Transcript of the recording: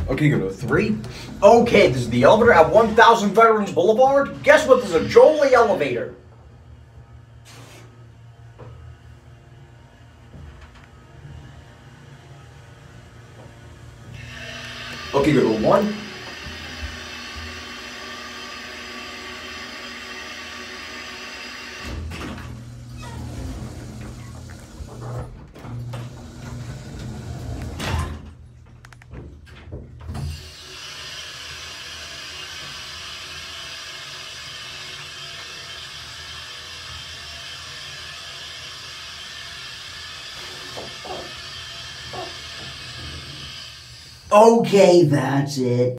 Okay, go to 3. Okay, this is the elevator at 1000 Veterans Boulevard. Guess what? There's a Jolie elevator. Okay, go to 1. Okay, that's it.